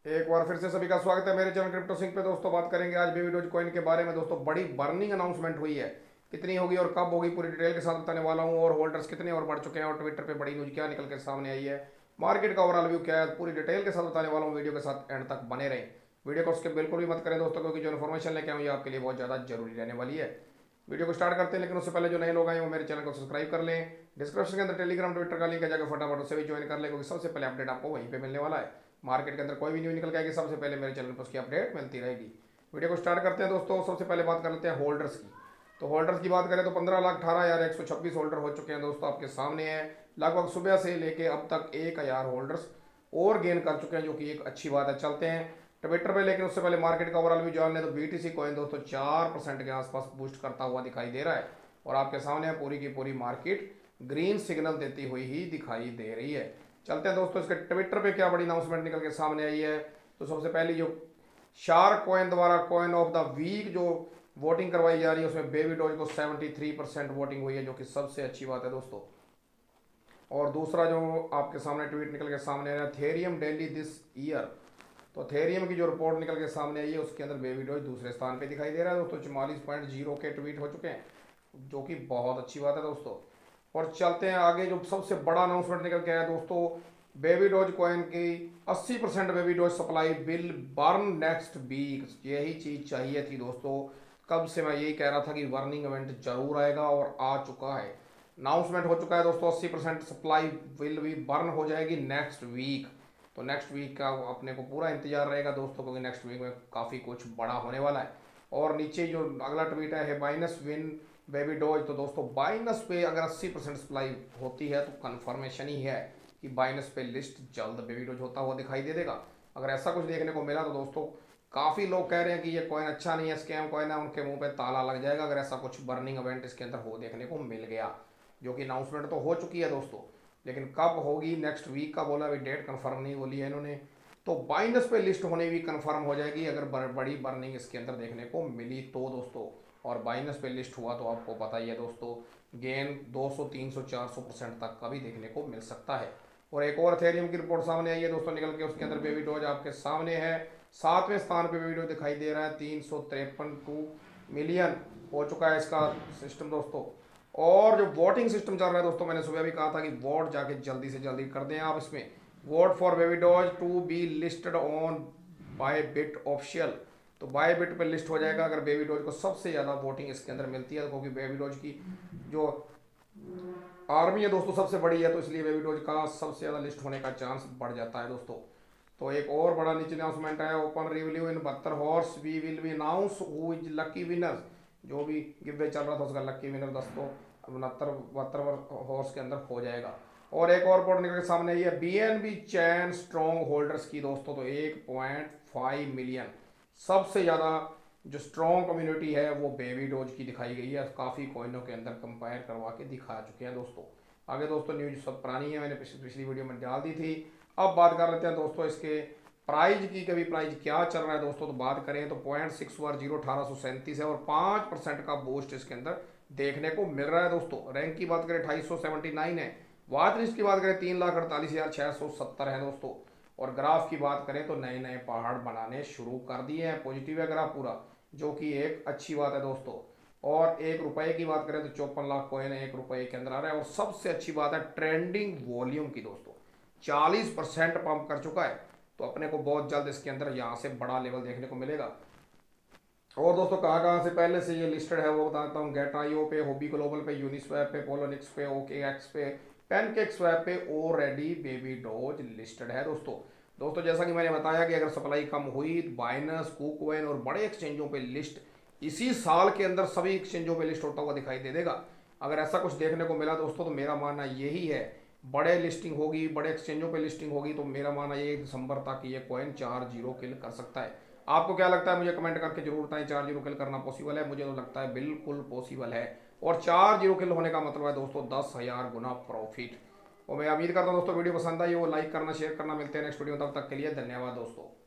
एक बार फिर से सभी का स्वागत है मेरे चैनल क्रिप्टो सिंह पे। दोस्तों बात करेंगे आज बेबी डॉज कॉइन के बारे में। दोस्तों बड़ी बर्निंग अनाउंसमेंट हुई है, कितनी होगी और कब होगी पूरी डिटेल के साथ बताने वाला हूँ। और होल्डर्स कितने और बढ़ चुके हैं और ट्विटर पे बड़ी न्यूज क्या निकल के सामने आई है, मार्केट का ओवरऑल व्यू क्या है, पूरी डिटेल के साथ बताने वाला हूँ। वीडियो के साथ एंड तक बने रहें, वीडियो को उसके बिल्कुल भी मत करें दोस्तों, क्योंकि जो इन्फॉर्मेशन लेके आऊँ ये आपके लिए बहुत ज़्यादा जरूरी रहने वाली है। वीडियो को स्टार्ट करते हैं, लेकिन उससे पहले जो नए लोग आए वो मेरे चैनल को सब्सक्राइब कर लें। डिस्क्रिप्शन के अंदर टेलीग्राम ट्विटर का लिंक है, जाकर फटाफट उससे भी ज्वाइन कर लें, क्योंकि सबसे पहले अपडेट आपको वहीं पे मिलने वाला है। मार्केट के अंदर कोई भी न्यूज निकल के आएगी सबसे पहले मेरे चैनल पर उसकी अपडेट मिलती रहेगी। वीडियो को स्टार्ट करते हैं दोस्तों। सबसे पहले बात कर लेते हैं होल्डर्स की। तो होल्डर्स की बात करें तो 15,18,126 होल्डर हो चुके हैं दोस्तों, आपके सामने है। लगभग सुबह से लेके अब तक 1,000 होल्डर्स और गेन कर चुके हैं, जो कि एक अच्छी बात है। चलते हैं ट्विटर पे, लेकिन उससे पहले मार्केट का ओवरऑल भी जान लें तो बीटीसी कॉइन दोस्तों 4% के आसपास बूस्ट करता हुआ दिखाई दे रहा है, और आपके सामने है पूरी की पूरी मार्केट ग्रीन सिग्नल देती हुई ही दिखाई दे रही है। चलते हैं दोस्तों इसके ट्विटर पे क्या बड़ी अनाउंसमेंट निकल के सामने आई है। तो सबसे पहली जो शार्क कॉइन द्वारा कॉइन ऑफ द वीक जो वोटिंग करवाई जा रही है, उसमें बेबी डॉज को 73% वोटिंग हुई है, जो कि सबसे अच्छी बात है दोस्तों। और दूसरा जो आपके सामने ट्वीट निकल के सामने आया, थेरियम डेली दिस ईयर। तो थेरियम की जो रिपोर्ट निकल के सामने आई है उसके अंदर बेबी डॉज दूसरे स्थान पे दिखाई दे रहा है दोस्तों। 44.0 के ट्वीट हो चुके हैं, जो कि बहुत अच्छी बात है दोस्तों। और चलते हैं आगे, जो सबसे बड़ा अनाउंसमेंट निकल के आया दोस्तों, बेबी डॉज कॉइन की 80% baby Doge supply will burn next week. यही चीज चाहिए थी दोस्तों, कब से मैं यही कह रहा था कि बर्निंग इवेंट जरूर आएगा, और आ चुका है। अनाउंसमेंट हो चुका है दोस्तों, 80% सप्लाई विल भी बर्न हो जाएगी नेक्स्ट वीक। तो नेक्स्ट वीक का अपने को पूरा इंतजार रहेगा दोस्तों, क्योंकि नेक्स्ट वीक में काफ़ी कुछ बड़ा होने वाला है। और नीचे जो अगला ट्वीट है बाइनस विन बेबी डॉज। तो दोस्तों बाइनस पे अगर 80% सप्लाई होती है तो कन्फर्मेशन ही है कि बाइनस पे लिस्ट जल्द बेबी डॉज होता हुआ दिखाई दे देगा। अगर ऐसा कुछ देखने को मिला तो दोस्तों काफ़ी लोग कह रहे हैं कि ये कॉइन अच्छा नहीं है, स्कैम कॉइन है, उनके मुंह पे ताला लग जाएगा अगर ऐसा कुछ बर्निंग इवेंट इसके अंदर हो देखने को मिल गया। जो कि अनाउंसमेंट तो हो चुकी है दोस्तों, लेकिन कब होगी नेक्स्ट वीक का बोला, अभी डेट कंफर्म नहीं बोली है इन्होंने। तो बाइनस पे लिस्ट होने भी कंफर्म हो जाएगी अगर बड़ी बर्निंग इसके अंदर देखने को मिली तो दोस्तों। और बाइनस पे लिस्ट हुआ तो आपको पता ही है दोस्तों, गेन 200 300 400% तक का भी देखने को मिल सकता है। और एक और थेरियम की रिपोर्ट सामने आई है दोस्तों निकल के, उसके अंदर बेबी डॉज आपके सामने है। 7वें स्थान पे बेबी डॉज दिखाई दे रहा है, 353 मिलियन हो चुका है इसका सिस्टम दोस्तों। और जो वोटिंग सिस्टम चल रहा है दोस्तों, मैंने सुबह भी कहा था कि वोट जाके जल्दी से जल्दी कर दें आप इसमें। Vote for baby Doge to be listed on Bybit official. तो बाय बिट पे लिस्ट हो जाएगा अगर बेबी डॉज को सबसे ज़्यादा वोटिंग इसके अंदर मिलती है, क्योंकि बेबी डॉज की जो आर्मी है दोस्तों सबसे बड़ी है, तो इसलिए बेबी डॉज का सबसे ज़्यादा लिस्ट होने का चांस बढ़ जाता है दोस्तों। तो एक और बड़ा नीचे अनाउंसमेंट है, open review in 72 hours we will be announce who is lucky winner. जो भी गिवे चल रहा था उसका लकी विनर दोस्तों 72 हॉर्स के अंदर हो जाएगा। और एक और रिपोर्ट निकल के सामने आई है बीएनबी चैन स्ट्रॉन्ग होल्डर्स की दोस्तों। तो 1.5 मिलियन सबसे ज़्यादा जो स्ट्रॉन्ग कम्युनिटी है वो बेबी डॉज की दिखाई गई है, काफ़ी कॉइनों के अंदर कंपेयर करवा के दिखा चुके हैं दोस्तों। आगे दोस्तों न्यूज सब पुरानी है, मैंने पिछली वीडियो में डाल दी थी। अब बात कर लेते हैं दोस्तों इसके प्राइज की, कभी प्राइज क्या चल रहा है दोस्तों। तो बात करें तो 0.610 1837 है, और 5% का बूस्ट इसके अंदर देखने को मिल रहा है दोस्तों। रैंक की बात करें 2879 है। वाच लिस्ट की बात करें 3,48,670 है दोस्तों। और ग्राफ की बात करें तो नए नए पहाड़ बनाने शुरू कर दिए हैं, पॉजिटिव है ग्राफ पूरा, जो कि एक अच्छी बात है दोस्तों। और 1 रुपए की बात करें तो 54 लाख कॉइन 1 रुपए के अंदर आ रहा है। और सबसे अच्छी बात है ट्रेंडिंग वॉल्यूम की दोस्तों, 40% पंप कर चुका है। तो अपने को बहुत जल्द इसके अंदर यहाँ से बड़ा लेवल देखने को मिलेगा। और दोस्तों कहाँ कहाँ से पहले से ये लिस्टेड है वो बताता हूँ। गेट.io पे, होबी ग्लोबल पे, यूनिस्वैप पे, पोलोनिक्स पे, OKX पे, पैनकेक स्वैप पे ऑलरेडी बेबी डॉज लिस्टेड है दोस्तों जैसा कि मैंने बताया कि अगर सप्लाई कम हुई तो बाइनस, कुकॉइन और बड़े एक्सचेंजों पे लिस्ट इसी साल के अंदर सभी एक्सचेंजों पे लिस्ट होता हुआ दिखाई दे देगा। अगर ऐसा कुछ देखने को मिला दोस्तों तो मेरा मानना यही है, बड़े लिस्टिंग होगी, बड़े एक्सचेंजों पे लिस्टिंग होगी, तो मेरा मानना ये दिसंबर तक ये कॉइन 4-0 किल कर सकता है। आपको क्या लगता है मुझे कमेंट करके जरूर बताएं, 4-0 किल करना पॉसिबल है? मुझे तो लगता है बिल्कुल पॉसिबल है। और 4-0 किल होने का मतलब है दोस्तों 10,000 गुना प्रॉफिट। और मैं उम्मीद करता हूँ दोस्तों वीडियो पसंद आई हो, लाइक करना, शेयर करना। मिलते हैं नेक्स्ट वीडियो, तब तक के लिए धन्यवाद दोस्तों।